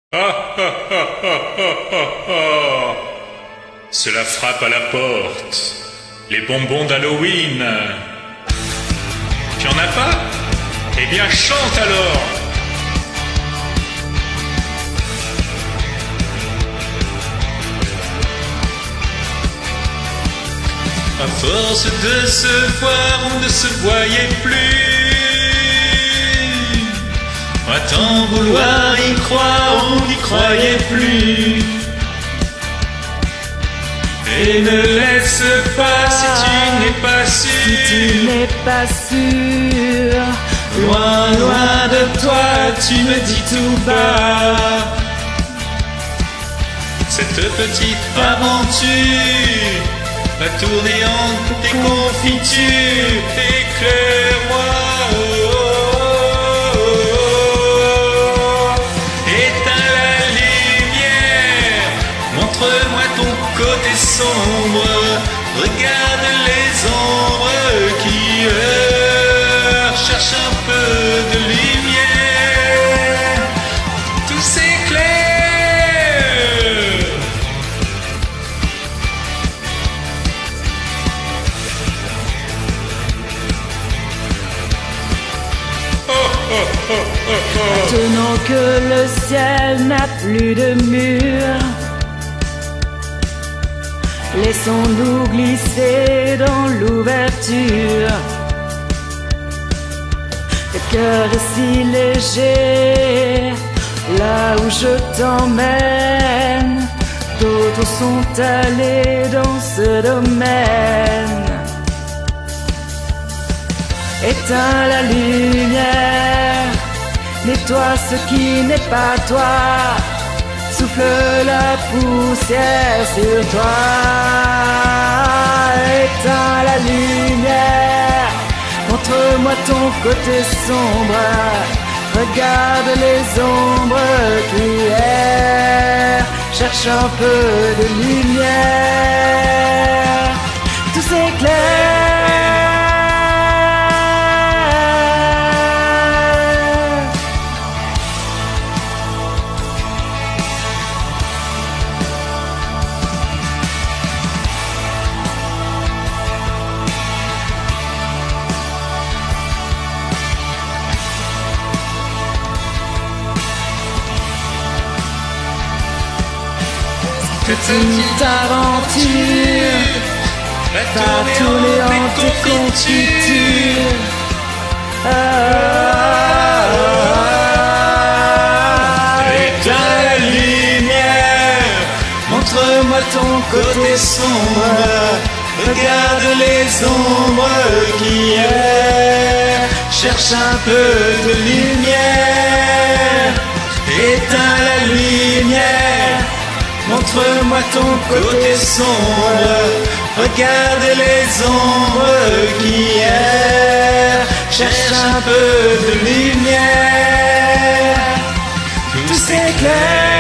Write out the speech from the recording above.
Ah, ah, ah, ah, ah, ah, ah. Cela frappe à la porte. Les bonbons d'Halloween. Tu en as pas? Eh bien, chante alors! À force de se voir, on ne se voyait plus. À tant vouloir y croire, on n'y croyait plus. Et ne laisse pas si tu n'es pas sûr. Si tu n'es pas sûr, Loin, loin de toi, tu me dis tout bas. Cette petite aventure va tourner en tes confitures. Éclaire-moi, oh, oh, oh, oh. Éteins la lumière, montre-moi ton côté sombre. Regarde les ombres qui cherchent un peu de lumière. Tout s'éclaire. maintenant que le ciel n'a plus de mur, laissons-nous glisser dans l'ouverture. Le cœur est si léger, là où je t'emmène, d'autres sont allés dans ce domaine. Éteins la lumière, nettoie ce qui n'est pas toi, souffle la poussière sur toi. Éteins la lumière, montre-moi ton côté sombre. Regarde les ombres qui errent, cherche un peu de lumière. Tout s'éclaire. Petite aventure va tourner en tes confitures. Éteins la lumière, montre-moi ton côté sombre. Regarde les ombres qui cherchent un peu de lumière. Éteins la lumière, montre-moi ton côté sombre. Regarde les ombres qui cherchent un peu de lumière. Tout s'éclaire.